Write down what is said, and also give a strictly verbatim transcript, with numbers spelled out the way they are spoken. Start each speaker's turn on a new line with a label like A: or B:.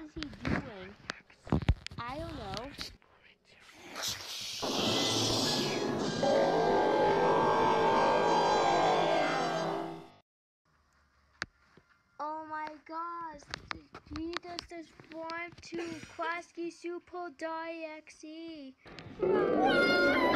A: is he doing? I don't know. Oh my gosh, he just transformed to Klasky Csupo die X E.